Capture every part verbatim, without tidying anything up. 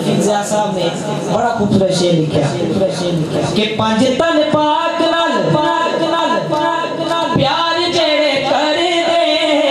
हफीज़ साहब ने बड़ा खूबसूरत शेर लिखा कि पंज तन पाक नाल पाक नाल पाक नाल प्यार जेड़े कर दे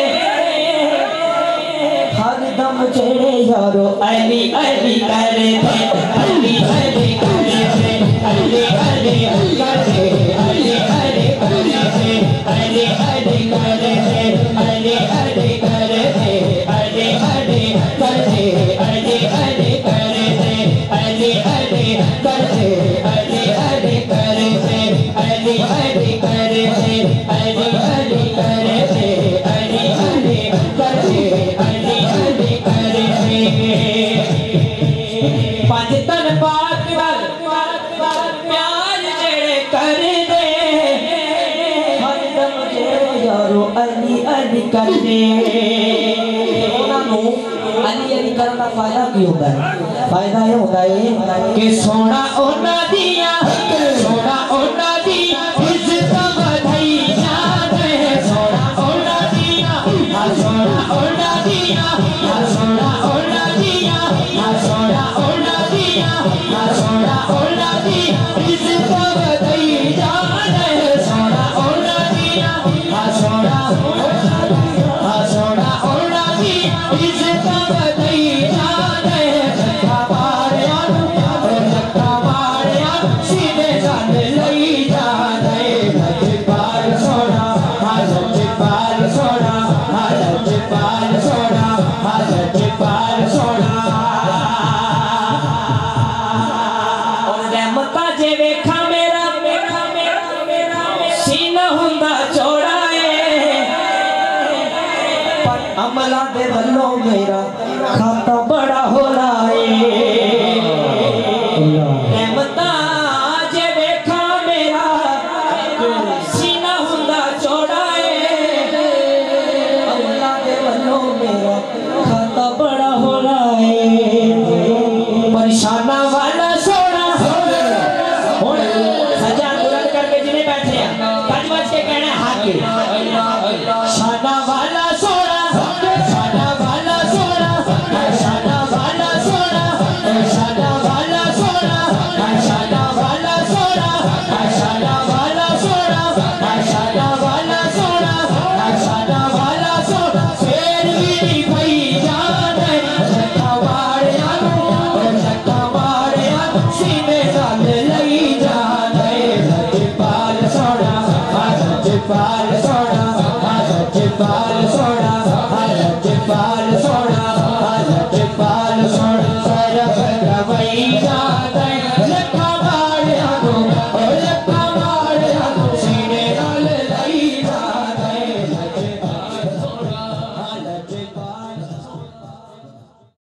हर दम जेड़े यारो अली अली कर दे अली अली कर दे अली अली कर दे अली अली कर दे अली अली कर दे अली अली कर दे अली अली कर दे अली अली कर दे अली अली कर दे अली अली कर दे अली अली कर दे अली अली कर दे अली अली कर दे अली अली कर दे पंज तन पाक नाल प्यार जेड़े कर दे हर दम जेड़े यारो अली अली कर दे अली अली करने का फायदा की होता है? फायदा ये होता है कि सोना ओना दिया सोना ओना दिया इज्जत बढ़ाई जाने सोना ओना दिया सोना ओना दिया सोना ओना दिया सोना ओना दिया सोना ओना दिया इज्जत बढ़ाई जाने सोना ओना दिया सोना सोना ओना दिया इज्जत बढ़ाई जाने धक्का मारिया धक्का मारिया सीधे जान लई जाने लजपाल सोना लजपाल सोना लजपाल सोना लजपाल सोना और रहमता जे वेखा मेरा वेखा मेरा सीना हुंदा चौड़ा अमला दे वल्लों मेरा खाता बड़ा हो रहा है।